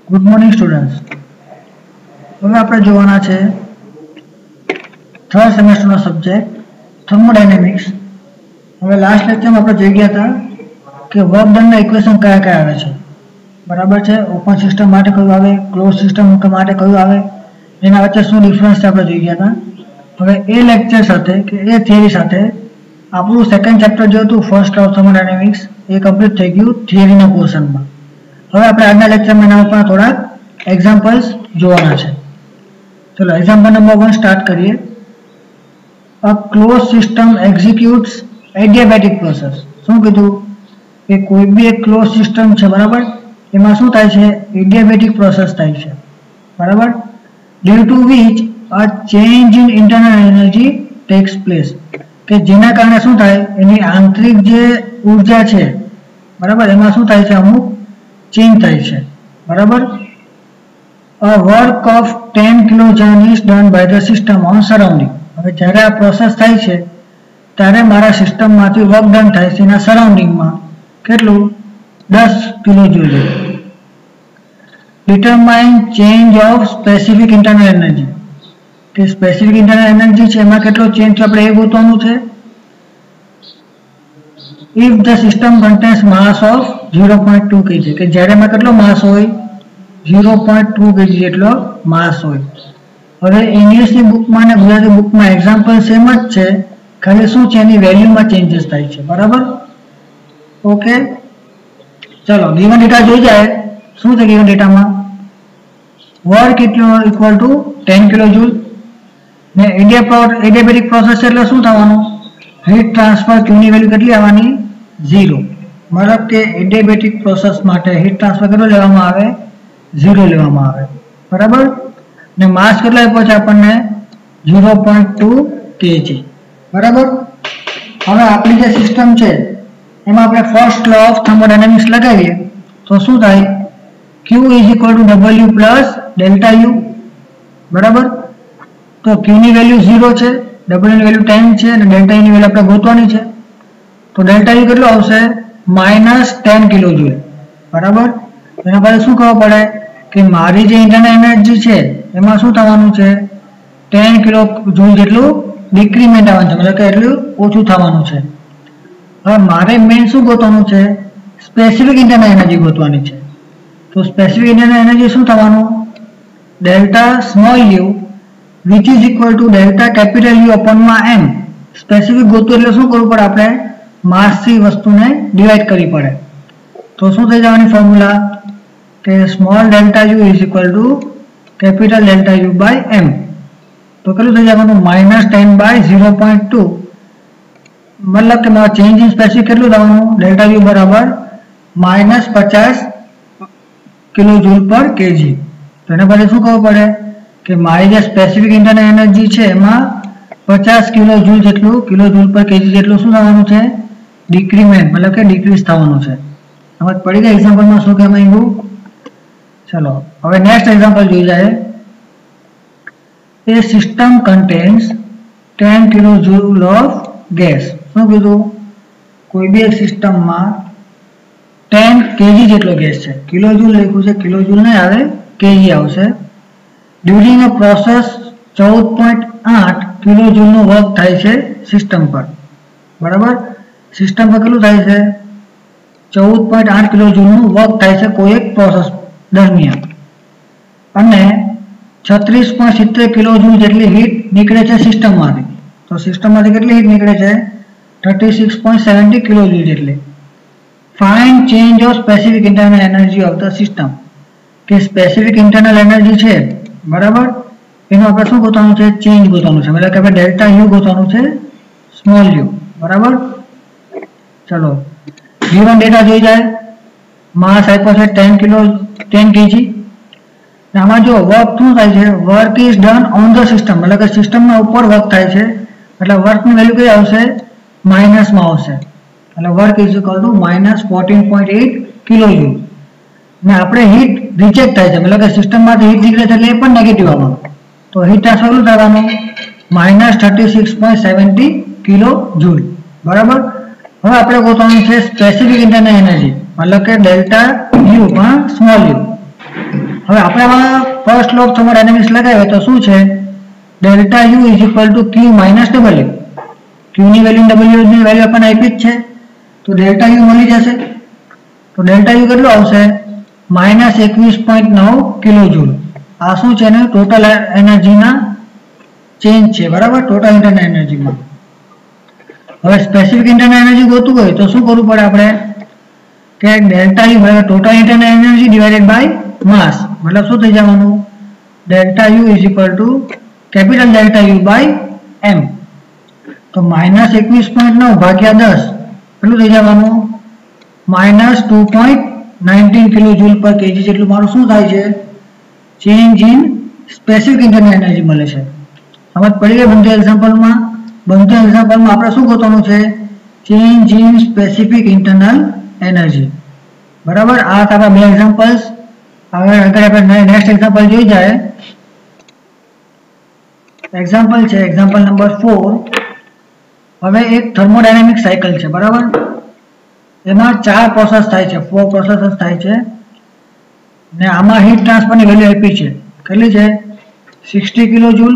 Good morning students. હવે આપણે જોવાના છે થર્ડ સેમેસ્ટરનો સબ્જેક્ટ થર્મોડાયનેમિક્સ। હવે લાસ્ટ લેક્ચરમાં આપણે જોઈ ગયા હતા કે વર્ક ડનના ઇક્વેશન કયા કયા આવે છે, બરાબર છે। ઓપન સિસ્ટમ માટે કયું આવે, ક્લોઝ સિસ્ટમ માટે કયું આવે, એના વચ્ચે શું ડિફરન્સ છે આપણે જોઈ ગયા હતા। હવે એ લેક્ચર સાથે કે એ થિયરી સાથે આપણું સેકન્ડ ચેપ્ટર જે હતું ફર્સ્ટ ઓફ થર્મોડાયનેમિક્સ એ કમ્પ્લીટ થઈ ગયું થિયરીના પોર્શનમાં। હવે આપણે આજના લેક્ચરમાં એના ઉપર થોડા એક્ઝામ્પલ્સ જોવાના છે। ચલો એક્ઝામ્પલ નંબર 1 સ્ટાર્ટ કરીએ। A close system executes adiabatic process. શું કીધું કે કોઈ બી એક ક્લોઝ સિસ્ટમ છે, બરાબર, એમાં શું થાય છે, એડિયાબેટિક પ્રોસેસ થાય છે, બરાબર, due to which a change in internal energy takes place, કે જેના કારણે શું થાય, એની આંતરિક જે ઉર્જા છે, બરાબર, એમાં શું થાય છે, અમુક ચેન્જ થાય છે, બરાબર। A work of 10 kilojoule is done by the system on surrounding। હવે જ્યારે આ પ્રોસેસ થાય છે ત્યારે મારા સિસ્ટમમાંથી વર્ક ડન થાય છે એના સરાઉન્ડિંગમાં કેટલું, 10 kilojoule. Determine change of specific internal energy, કે સ્પેસિફિક ઇન્ટરનલ એનર્જી છે એમાં કેટલો ચેન્જ છે આપણે એ ગોતવાનું છે। if the system contains mass of 0.2 kg, કે જ્યારે એમાં કેટલો માસ હોય, 0.2 kg જેટલો માસ હોય। હવે ઇંગ્લિશની બુકમાં અને ગુજરાતી બુકમાં એક્ઝામ્પલ સેમ જ છે, ખાલી શું છે એની વેલ્યુમાં ચેન્જીસ થાય છે, બરાબર, ઓકે। ચલો ગિવન ડેટા જોઈ જાય, શું છે ગિવન ડેટામાં, વર્ક ઇક્વલ ટુ 10 કિલોજૂલ ને એડિયાબેટિક પ્રોસેસ એટલે શું થવાનું, હીટ ટ્રાન્સફર ક્યુની વેલ્યુ કેટલી આવવાની, 0, મતલબ કે એડિયાબેટિક પ્રોસેસ માટે હીટ ટ્રાન્સફર કેટલો લેવામાં આવે, 0 લેવામાં આવે, બરાબર, ને માસ કેટલો આપ્યો છે આપણને, 0.2 kg, બરાબર। હવે આપણી જે સિસ્ટમ છે એમાં આપણે ફર્સ્ટ લો ઓફ થર્મોડાયનેમિક્સ લગાવીએ તો શું થાય, Q is equal to W plus delta U, બરાબર। તો Q ની વેલ્યુ 0 છે, W ની વેલ્યુ 10 છે અને ડેલ્ટા U ની વેલ્યુ આપણે ગોતવાની છે, તો ડેલ્ટા U કેટલો આવશે, -10 કિલોજૂલ, બરાબર। એના પછી શું ખબર પડે કે મારી જે ઇન્ટરનલ એનર્જી છે એમાં શું થવાનું છે, 10 કિલોજૂલ જેટલું ડિક્રીમેન્ટ આવવાનું છે, મતલબ કે એટલું ઓછું થવાનું છે। હવે મારે મેઇન શું ગોતવાનું છે, સ્પેસિફિક ઇન્ટરનલ એનર્જી ગોતવાની છે, તો સ્પેસિફિક ઇન્ટરનલ એનર્જી શું થવાનું, delta small u which is equal to delta capital U upon માં m। સ્પેસિફિક ગોતવું એટલે શું કરવું પડે, આપણે માસથી વસ્તુને ડિવાઈડ કરવી પડે, તો શું થઈ જવાની ફોર્મ્યુલા કે small delta U is equal to capital delta U by m, તો કેટલું થઈ જવાનું, -10/0.2, મતલબ કે મારા ચેન્જ ઇન સ્પેસિફિક કેટલું થવાનું, ડેલ્ટા U બરાબર -50 કિલોજૂલ પર કેજી। તો એના પછી શું ખબર પડે કે મારી જે સ્પેસિફિક ઇન્ટરનલ એનર્જી છે એમાં 50 કિલોજૂલ જેટલું કિલોજૂલ પર કેજી જેટલું શું થવાનું છે, ડિક્રીમેન્ટ, મતલબ કે ડિક્રીઝ થવાનું છે। સમજ પડી ગઈ એક્ઝામ્પલમાં શું કહેવાય આવ્યું। ચલો હવે નેક્સ્ટ એક્ઝામ્પલ જોઈ જાય। A system contains 10 kilojoule of gas. શું કીધું, કોઈ બી એક સિસ્ટમમાં 10 kg જેટલો ગેસ છે, કિલોજૂલ લખ્યું છે, કિલોજૂલ નહીં આવે, kg આવશે। ડ્યુરિંગ અ પ્રોસેસ 14.8 કિલોજૂલનું વર્ક થાય છે સિસ્ટમ પર, બરાબર, સિસ્ટમ પર કેટલું થાય છે, 14.8 કિલોજૂલનું વર્ક થાય છે કોઈ એક પ્રોસેસ દરમિયાન, અને 36.70 કિલોજૂલ જેટલી હીટ નીકળે છે સિસ્ટમમાંથી। તો સિસ્ટમમાંથી કેટલી હીટ નીકળે છે, 36.70 કિલોજૂલ જેટલી। Find change of specific internal energy of the system, કે સ્પેસિફિક ઇન્ટરનલ એનર્જી છે, બરાબર, એનું આપણે શું ગોતવાનું છે, ચેન્જ ગોતવાનું છે, મતલબ કે આપણે ડેલ્ટા U ગોતવાનું છે, સ્મોલ u, બરાબર। ચલો ગિવન ડેટા જોઈ જાય, માસ આપ્યો છે 10 kg, આમાં જો વર્ક શું થાય છે, work is done on the system, મતલબ કે સિસ્ટમના ઉપર વર્ક થાય છે, એટલે વર્કની વેલ્યુ કઈ આવશે, માઇનસમાં આવશે, એટલે work is equal to -14.8 kilojoule, ને આપણે હીટ રિજેક્ટ થાય છે, મતલબ કે સિસ્ટમમાંથી હીટ નીકળે છે એટલે એ પણ નેગેટિવ આવવાનું, તો હીટ ટ્રાન્સફર કેટલું થવાનું, -36.70 કિલોજૂલ, બરાબર। હવે આપણે ગોતવાનું છે સ્પેસિફિક ઇન્ટરનલ એનર્જી, मतलब के डेल्टा यू स्मॉल यू। હવે આપણે આમાં ફર્સ્ટ લો ઓફ થર્મોડાયનેમિક્સ લગાવીએ તો શું છે, delta U is equal to Q minus W. ક્યુની વેલ્યુ ડબલ્યુની વેલ્યુ આપણને આપી જ છે, તો ડેલ્ટા યુ મળી જશે. તો ડેલ્ટા યુ કેટલું આવશે, -21.9 કિલો જૂલ. આ શું છે ને, ટોટલ એનર્જીના ચેન્જ છે, બરાબર, ટોટલ ઇન્ટરનલ એનર્જીમાં. હવે સ્પેસિફિક ઇન્ટરનલ એનર્જી ગોતવું હોય તો શું કરવું પડે આપણે, કે ડેલ્ટા યુ બરાબર total internal energy divided by mass. મતલબ શું થઈ જવાનું, delta U is equal to capital delta U by M. તો -21.9 ભાગ્યા 10 કેટલું થઈ જવાનું, -2.19 કિલો જૂલ પર કેજી જેટલું મારું શું થાય છે, change in specific internal energy મળે છે. સમજ પડી ગઈ બનતું એક્ઝામ્પલમાં? બનતું એક્ઝામ્પલમાં આપણે શું ગોતવાનું છે, change in specific internal energy. બરાબર, આ હતા બે એક્ઝામ્પલ્સ. હવે આગળ આપણે નેક્સ્ટ એક્ઝામ્પલ જોઈ જાય. એક્ઝામ્પલ છે એક્ઝામ્પલ નંબર 4. હવે એક થર્મોડાયનેમિક સાયકલ છે, બરાબર. એમાં 4 પ્રોસેસ થાય છે, 4 પ્રોસેસ થાય છે, ને આમાં હીટ ટ્રાન્સફરની વેલ્યુ આપી છે. કેટલી છે, 60 કિલો જૂલ,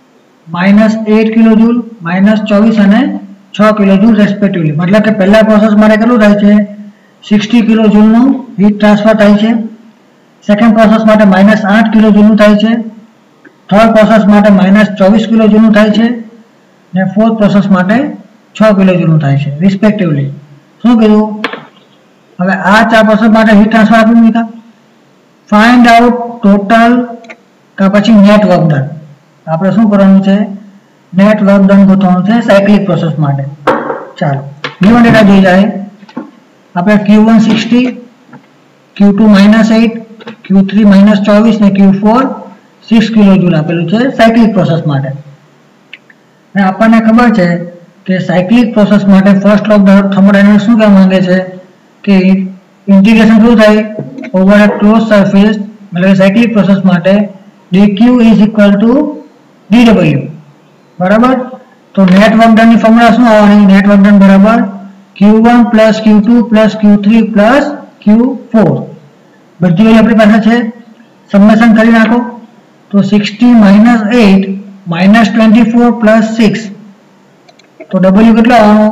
-8 કિલો જૂલ, -24 અને 6 કિલો જૂલ રેસ્પેક્ટિવલી. મતલબ કે પહેલા પ્રોસેસ માટે કેટલું થાય છે, 60 કિલો જૂલનું હીટ ટ્રાન્સફર થાય છે. સેકન્ડ પ્રોસેસ માટે -8 કિલો જૂલનું થાય છે. થર્ડ પ્રોસેસ માટે -24 કિલો જૂલનું થાય છે, ને ફોર્થ પ્રોસેસ માટે 6 કિલો જૂલનું થાય છે રિસ્પેક્ટિવલી. શું કીધું, હવે આ 4 પ્રોસેસ માટે હીટ ટ્રાન્સફર આપી મૂક્યા. ફાઇન્ડ આઉટ ટોટલ કે પછી નેટ વર્ક ડન. આપણે શું કરવાનું છે, નેટ વર્ક ડન ગોતવાનું છે સાયક્લિક પ્રોસેસ માટે. ચાલો ગિવન ડેટા જોઈ જાય. આપણે Q1 60, Q2 -8, Q3 -24 ને Q4 6 કિલો જૂલ આપેલું છે સાયક્લિક પ્રોસેસ માટે. અને આપણને ખબર છે કે સાયક્લિક પ્રોસેસ માટે ફર્સ્ટ લો ઓફ થર્મોડાયનેમિક્સ શું કહેવા માંગે છે, કે ઇન્ટિગ્રેશન શું થાય ઓવર અ ક્લોઝ સરફેસ. એટલે સાયક્લિક પ્રોસેસ માટે dq is equal to dw. બરાબર, તો નેટ વર્ક ડન ની ફોર્મ્યુલા શું આવવાની, નેટ વર્ક ડન બરાબર Q1 plus Q2 plus Q3 plus Q4. બધી વેલ્યુ આપણી પાસે છે, સમેશન કરી નાખો. તો 60 -8 -24 પ્લસ 6, તો W કેટલો આવવાનો,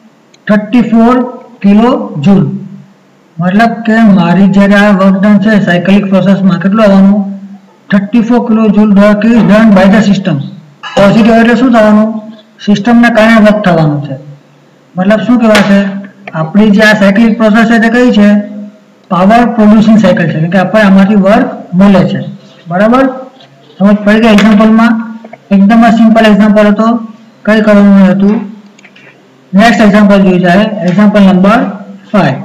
34 કિલો જૂલ. મતલબ કે મારી જ્યારે આ વર્ક ડન છે સાયકલિક પ્રોસેસમાં કેટલું આવવાનું, 34 kilo joule work is done by the system. Positive એટલે શું થવાનું, સિસ્ટમને કારણે વર્ક થવાનું છે. મતલબ શું કહેવાશે, આપણી જે આ સાયકલિક પ્રોસેસ છે તે કઈ છે, પાવર પ્રોડ્યુસિંગ સાયકલ છે, કે આપણે આમાંથી વર્ક મળે છે. બરાબર, સમજ પડી ગઈ એક્ઝામ્પલમાં? એકદમ સિમ્પલ એક્ઝામ્પલ હતો, કઈ કરવાનું હતું. નેક્સ્ટ એક્ઝામ્પલ જોઈ જાય. એક્ઝામ્પલ નંબર 5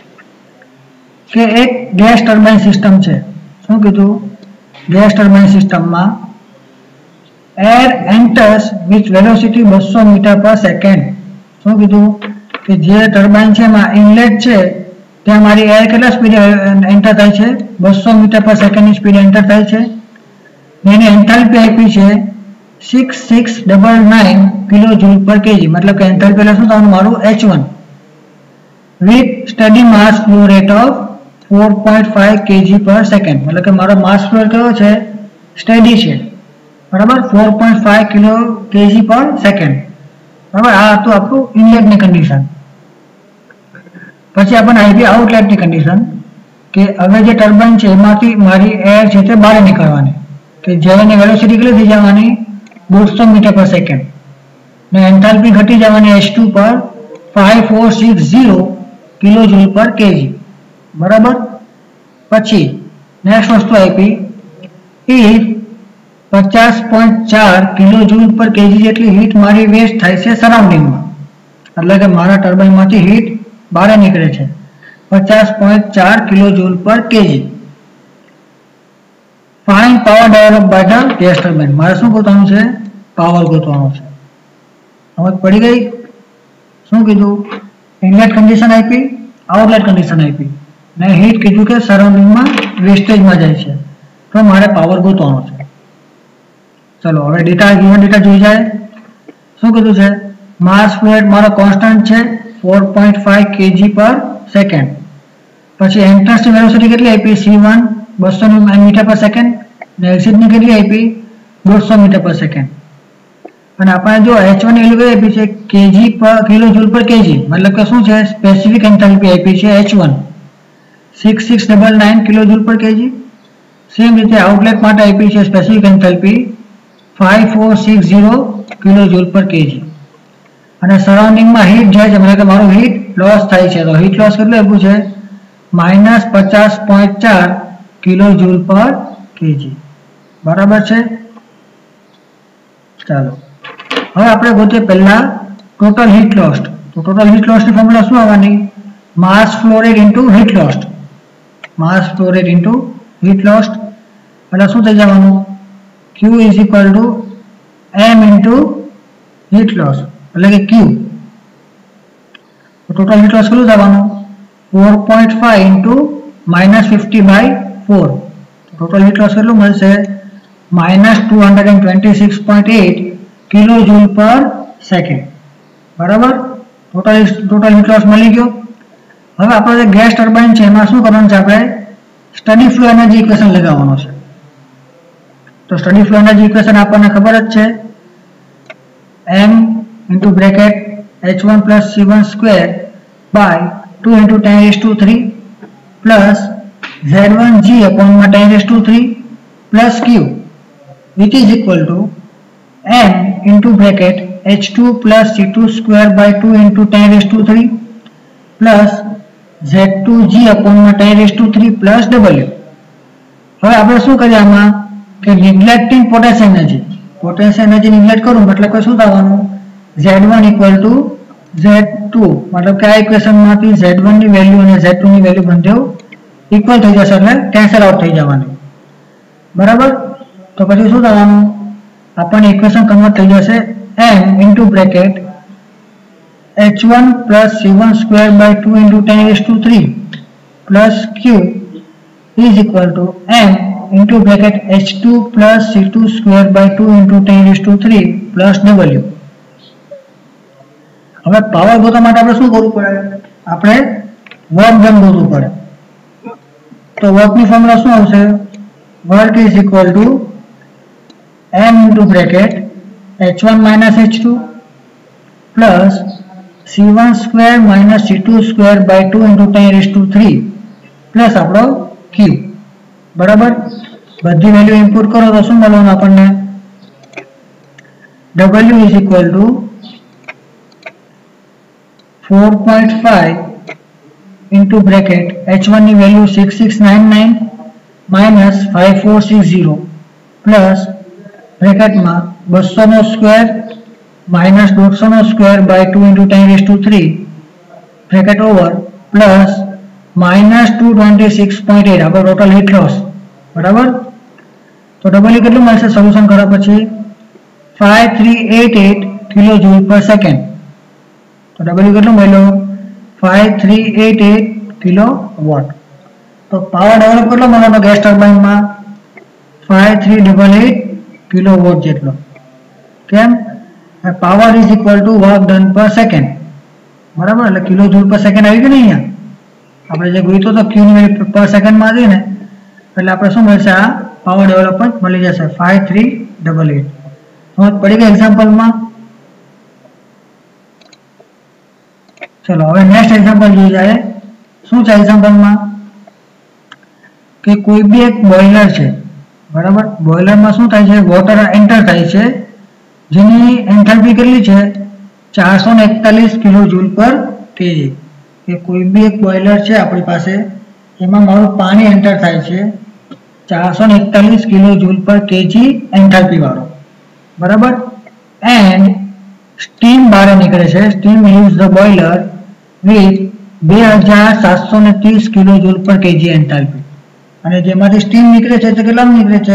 કે એક ગેસ ટર્બાઇન સિસ્ટમ છે. શું કીધું, ગેસ ટર્બાઇન સિસ્ટમમાં air enters with velocity 200 metre per second. શું કીધું, કે જે ટર્બાઇન છે એમાં ઇનલેટ છે ત્યાં મારી એર કેટલા સ્પીડ એન્ટર થાય છે, 200 મીટર પર સેકન્ડની સ્પીડ એન્ટર થાય છે. એની એન્થાલ્પી આપી છે 6699 કિલો જૂલ પર કેજી. મતલબ કે એન્થાલ્પી એટલે શું થવાનું મારું, H1 with steady mass flow rate of 4.5 kg per second. મતલબ કે મારો માસ ફ્લો કેવો છે, સ્ટેડી છે. બરાબર, 4.5 કિલો કેજી પર સેકન્ડ. બરાબર, આ હતું આપણું ઇનલેટની કન્ડિશન. પછી આપણને આવી આઉટલેટની કન્ડિશન, કે હવે જે ટર્બાઇન છે એમાંથી મારી એર છે તે બહાર નીકળવાની, કે જેની વેલોસિટી કેટલી થઈ જવાની, 200 મીટર પર સેકન્ડ, ને એન્થાલ્પી ઘટી જવાની H2 પર 5460 કિલો જૂલ પર કેજી. બરાબર, પછી નેક્સ્ટ વસ્તુ આપી, heat 50.4 kilo joule per KG જેટલી હીટ મારી વેસ્ટ થાય છે સરાઉન્ડિંગમાં. એટલે કે મારા ટર્બાઇનમાંથી હીટ બહાર નીકળે છે 50.4 kilo joule per KG. Find power develop by the gas turbine. મારે શું ગોતવાનું છે, પાવર ગોતવાનો છે. સમજ પડી ગઈ? શું કીધું, ઇનલેટ કન્ડિશન આપી, આઉટલેટ કન્ડિશન આપી, ને હીટ કીધું કે સરાઉન્ડિંગમાં વેસ્ટેજમાં જાય છે, તો મારે પાવર ગોતવાનો છે. ચલો હવે ડેટા ગિવન ડેટા જોઈ જાય. શું કીધું છે, માસ ફ્લો રેટ મારો કોન્સ્ટન્ટ છે 4.5 kg પર સેકન્ડ. પછી એન્ટ્રન્સની વેલોસિટી કેટલી આપી, c1 200 મીટર પર સેકન્ડ અને એક્ઝિટની કેટલી આપી 200 મીટર પર સેકન્ડ અને આપણે જો h1 ની વેલ્યુ આપી છે કેજી પર કિલો જૂલ પર કેજી મતલબ કે શું છે સ્પેસિફિક એન્થાલ્પી આપી છે h1 6699 kilo joule per KG same રીતે આઉટલેટ માટે આપી છે specific enthalpy 5460 kilo joule per KG અને સરાઉન્ડિંગમાં હીટ જાય છે મતલબ કે મારું હીટ લોસ થાય છે તો હીટ લોસ કેટલું આપ્યું છે -50.4 કિલો જૂલ પર કેજી બરાબર છે ચાલો હવે આપણે ગોતીએ પહેલા ટોટલ હીટ લોસ્ટ તો ટોટલ હીટ લોસની ફોર્મ્યુલા શું આવવાની mass flow rate into heat lost mass flow rate into heat lost એટલે શું થઈ જવાનું Q is equal to m into heat loss એટલે કે Q તો ટોટલ હીટ લોસ કેટલું થવાનું 4.5 ઇન્ટુ -50/4 ટોટલ હીટ લોસ કેટલું મળશે -226.8 કિલો જૂલ પર સેકન્ડ બરાબર ટોટલ હીટ લોસ મળી ગયો હવે આપણે જે ગેસ ટર્બાઇન છે એમાં શું કરવાનું છે આપણે સ્ટડી ફ્લો એનર્જી ઇક્વેશન લગાવવાનો છે તો સ્ટડી ફ્લો એનર્જી ઇક્વેશન આપણને ખબર જ છે m into bracket h1 + c1 square by 2 × 10⁻³ plus z1g upon 10⁻³ plus q which is equal to m into bracket h2 + c2 square by 2 × 10⁻³ plus z2g upon 10⁻³ plus w હવે આપણે શું કરીએ આમાં કે નિગ્લેક્ટિંગ પોટેન્શિયલ એનર્જી નિગ્લેક્ટ કરું મતલબ કે શું થવાનું z1 = z2 મતલબ કે આ ઇક્વેશનમાંથી z1 ની વેલ્યુ અને z2 ની વેલ્યુ બંને ઇક્વલ થઈ જશે એટલે કેન્સલ આઉટ થઈ જવાનું બરાબર તો પછી શું થવાનું આપણને ઇક્વેશન કન્વર્ટ થઈ જશે m into bracket h1 + c1 square by 2 × 10⁻³ plus q is equal to m into bracket h2 + c2 square by 2 × 10⁻³ plus w હવે પાવર ગોતવા માટે આપણે શું કરવું પડે આપણે વર્ક ડન ગોતવું પડે તો વર્કની ફોર્મ્યુલા શું આવશે work is equal to m into bracket h1 - h2 plus c1 square minus c2 square by 2 × 10⁻³ plus આપણો q બરાબર બધી વેલ્યુ ઇનપુટ કરો તો શું મળવાનું આપણને w is equal to 4.5 into bracket h1 ની વેલ્યુ 6699 minus 5460 plus ब्रैकेट में 200 નો સ્ક્વેર માઈનસ 150 નો square by 2 × 10⁻³ bracket over plus -226.8 આપણો ટોટલ હીટ લોસ બરાબર તો w કેટલું મળશે સોલ્યુશન કર્યા પછી 5388 કિલો જૂલ પર સેકન્ડ તો w કેટલું મળ્યો 5388 કિલો વોટ તો પાવર ડેવલપ કેટલો મળવાનો ગેસ ટર્બાઇનમાં 5388 કિલોવોટ જેટલો કેમ power is equal to work done per second બરાબર એટલે કિલો જૂલ પર સેકન્ડ આવી ગયું ને અહીંયા આપણે જે ગોઈતો તો ક્યુ ની વેલ્યુ પર સેકન્ડમાં હતી ને એટલે આપણે શું મળશે આ પાવર ડેવલપમેન્ટ મળી જશે 5388 સમજ પડી ગઈ એક્ઝામ્પલમાં ચલો હવે નેક્સ્ટ એક્ઝામ્પલ જોઈ જાય શું છે એક્ઝામ્પલમાં કે કોઈ બી એક બોઇલર છે बराबर बॉयलर में शू थाय वॉटर एंटर थाय जेनी एंथैल्पी केटली छे 441 किलो जूल पर केजी के कोई भी एक बॉयलर है अपनी पास एमां मारू पानी एंटर थाय 441 kilo joule per KG enthalpy वाळो बराबर एंड स्टीम बहार निकळे छे steam leaves the boiler with 2730 kilo joule per KG enthalpy અને જેમાંથી સ્ટીમ નીકળે છે તે કેટલાનું નીકળે છે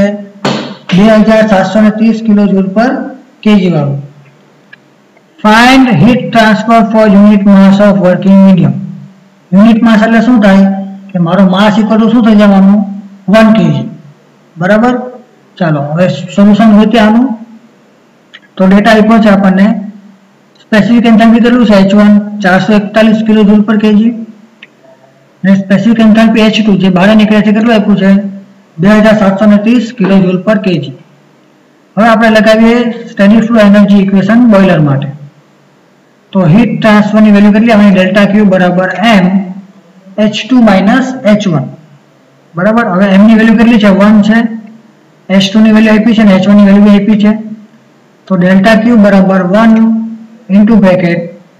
2730 કિલો જૂલ પર કેજી વાળું find heat transfer for unit mass of working medium unit mass એટલે શું થાય કે મારો માસ ઇક્વલ ટુ શું થઈ જવાનું 1 kg બરાબર ચાલો હવે સોલ્યુશન ગોતીએ આનું તો ડેટા આપ્યો છે આપણને સ્પેસિફિક એન્થાલ્પી કેટલું છે h1 441 kilo joule per KG ने स्पेसिफिक एंथैल्पी H2 જે બહાર નીકળે છે કેટલું આપ્યું છે 2730 કિલો જૂલ પર કેજી. હવે આપણે લગાવીએ steady flow energy equation boiler માટે. તો હીટ ટ્રાન્સફરની વેલ્યુ કેટલી આવવાની? ડેલ્ટા ક્યુ બરાબર m h2 માઇનસ h1 બરાબર. હવે m ની વેલ્યુ કેટલી છે? 1 છે. h2 ની વેલ્યુ આપી છે અને h1 ની વેલ્યુ આપી છે. તો ડેલ્ટા ક્યુ બરાબર 1 ઇન્ટુ બ્રેકેટ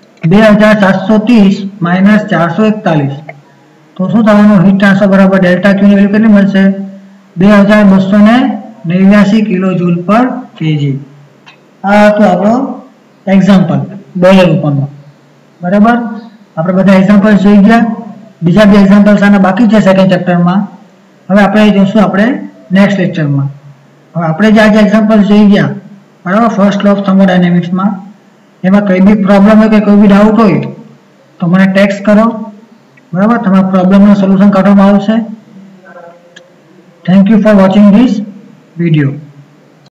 2730 માઇનસ 441. તો શું થવાનું? હીટ ટ્રાન્સફર બરાબર ડેલ્ટા ક્યુ ની વેલ્યુ કેટલી મળશે? 2289 કિલો જૂલ પર કેજી. આ હતું આપણો એક્ઝામ્પલ બોઇલર ઉપરનો. બરાબર. આપણે બધા એક્ઝામ્પલ જોઈ ગયા. બીજા બે એક્ઝામ્પલ્સ આના બાકી છે સેકન્ડ ચેપ્ટરમાં. હવે આપણે જોઈશું આપણે નેક્સ્ટ લેક્ચરમાં. હવે આપણે જે આજે એક્ઝામ્પલ જોઈ ગયા બરાબર ફર્સ્ટ લો ઓફ થર્મોડાયનેમિક્સમાં, એમાં કંઈ બી પ્રોબ્લેમ હોય કે કોઈ બી ડાઉટ હોય તો મને ટેક્સ્ટ કરો. બરાબર. તમારા પ્રોબ્લેમનું સોલ્યુશન કાઢવામાં આવશે. Thank you for watching this video.